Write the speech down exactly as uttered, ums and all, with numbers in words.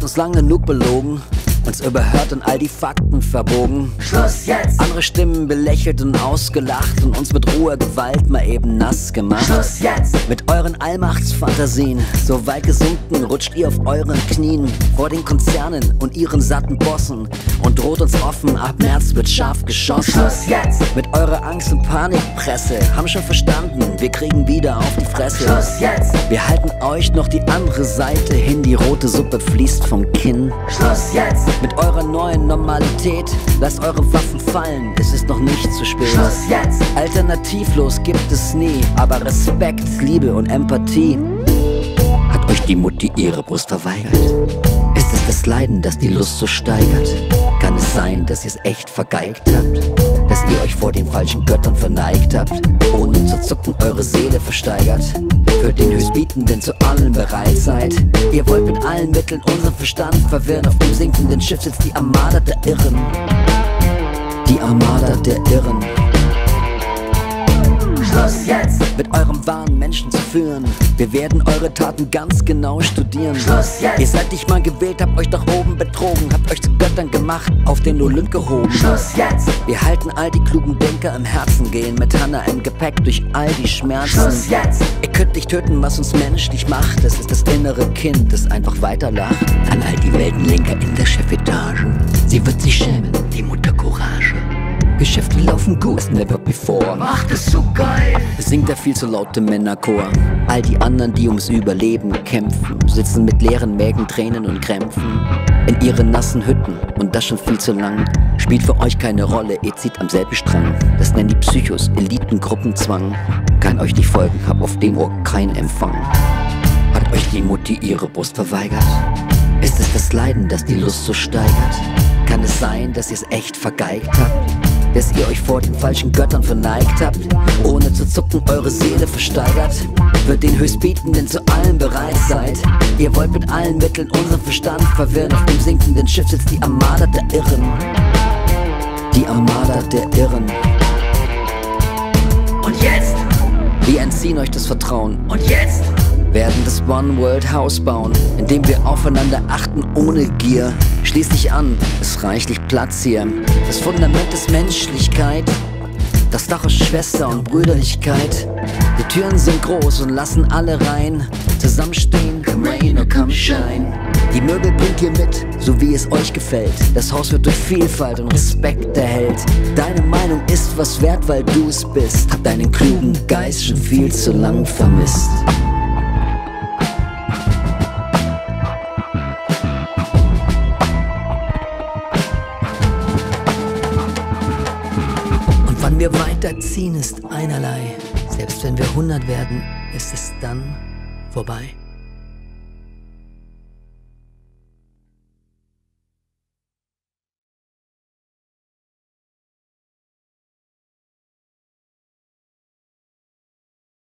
uns lang genug belogen, uns überhört und all die Fakten verbogen. Schluss jetzt! Andere Stimmen belächelt und ausgelacht und uns mit roher Gewalt mal eben nass gemacht. Schluss jetzt! Mit euren Allmachtsfantasien, so weit gesunken, rutscht ihr auf euren Knien vor den Konzernen und ihren satten Bossen und droht uns offen, ab März wird scharf geschossen. Schluss jetzt! Mit eurer Angst- und Panikpresse, haben schon verstanden, wir kriegen wieder auf die Fresse. Schluss jetzt! Wir halten euch noch die andere Seite hin, die rote Suppe fließt vom Kinn. Schluss jetzt! Mit eurer neuen Normalität, lasst eure Waffen fallen, es ist noch nicht zu spät. Schluss jetzt! Alternativlos gibt es nie, aber Respekt, Liebe und Empathie. Hat euch die Mutti ihre Brust verweigert? Ist es das Leiden, das die Lust so steigert? Kann es sein, dass ihr es echt vergeigt habt? Dass ihr euch vor den falschen Göttern verneigt habt? Ohne zu zucken eure Seele versteigert? Für den Höchstbietenden zu allem bereit seid? Ihr wollt mit allen Mitteln unseren Verstand verwirren. Auf dem sinkenden Schiff sitzt die Armada der Irren. Die Armada der Irren. Schluss jetzt! Mit eurem Wahn Menschen zu führen. Wir werden eure Taten ganz genau studieren. Schluss jetzt! Ihr seid nicht mal gewählt, habt euch doch oben betrogen, habt euch zu Göttern gemacht, auf den Olymp gehoben. Schluss jetzt! Wir halten all die klugen Denker im Herzen, gehen mit Hanna im Gepäck durch all die Schmerzen. Schluss jetzt! Ihr könnt nicht töten, was uns menschlich macht. Es ist das innere Kind, das einfach weiterlacht. An all die Weltenlenker in der Chefetage. Sie wird sich schämen, die Mutter Courage. Geschäfte laufen gut, as never before. Macht es so geil! Es singt der viel zu laute Männerchor. All die anderen, die ums Überleben kämpfen, sitzen mit leeren Mägen, Tränen und Krämpfen in ihren nassen Hütten, und das schon viel zu lang. Spielt für euch keine Rolle, ihr zieht am selben Strang. Das nennen die Psychos, Elitengruppenzwang. Kann euch nicht folgen, hab auf dem Ohr keinen Empfang. Hat euch die Mutti ihre Brust verweigert? Ist es das Leiden, das die Lust so steigert? Kann es sein, dass ihr es echt vergeigt habt? Dass ihr euch vor den falschen Göttern verneigt habt? Ohne zu zucken eure Seele versteigert? Für den Höchstbietenden zu allem bereit seid? Ihr wollt mit allen Mitteln unseren Verstand verwirren. Auf dem sinkenden Schiff sitzt die Armada der Irren. Die Armada der Irren. Und jetzt? Wir entziehen euch das Vertrauen Und jetzt? werden das One World House bauen, in dem wir aufeinander achten ohne Gier. Schließ dich an, ist reichlich Platz hier. Das Fundament ist Menschlichkeit, das Dach ist Schwester und Brüderlichkeit. Die Türen sind groß und lassen alle rein. Zusammenstehen, come rain or come shine. Die Möbel bringt ihr mit, so wie es euch gefällt. Das Haus wird durch Vielfalt und Respekt erhellt. Deine Meinung ist was wert, weil du es bist. Hab deinen klugen Geist schon viel zu lang vermisst. Wann wir weiterziehen, ist einerlei. Selbst wenn wir hundert werden, ist es dann vorbei.